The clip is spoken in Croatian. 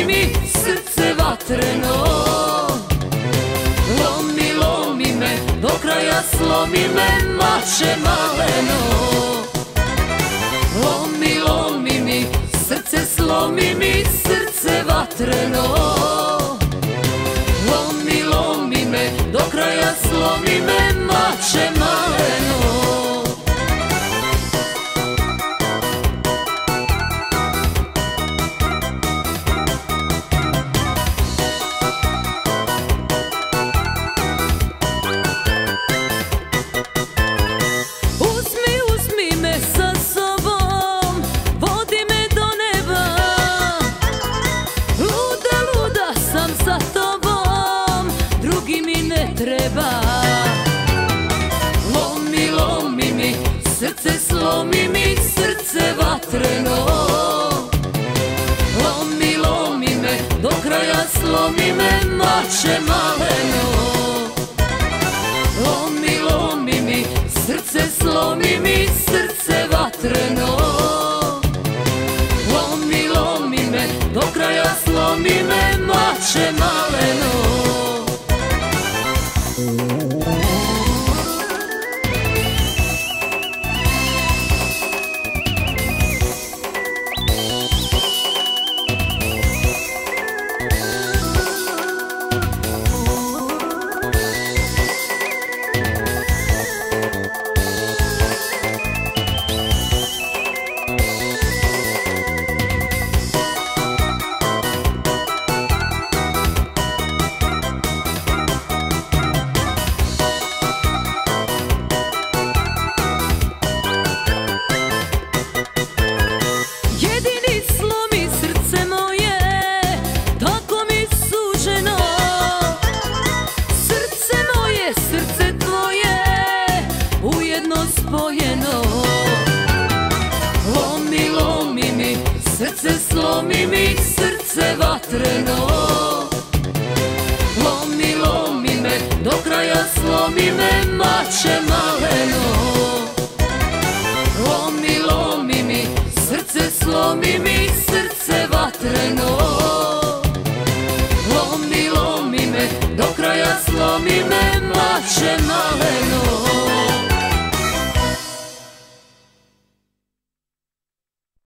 slomi mi srce vatreno. Lomi, lomi me, do kraja slomi me, mače maleno. Lomi, lomi mi, srce slomi mi, srce vatreno. Lomi, lomi me, do kraja slomi me, mače maleno. Lomi, lomi mi, srce slomi mi, srce vatreno. Lomi, lomi me, do kraja slomi me, mače maleno. Lomi, lomi mi, srce slomi mi, srce vatreno. Lomi, lomi me, do kraja slomi me, mače maleno. Lomi, lomi mi, srce slomi mi, srce vatreno. Lomi, lomi me, do kraja slomi me, mače maleno. Lomi, lomi mi, srce slomi mi, srce vatreno. Lomi, lomi me, do kraja slomi me, mače maleno.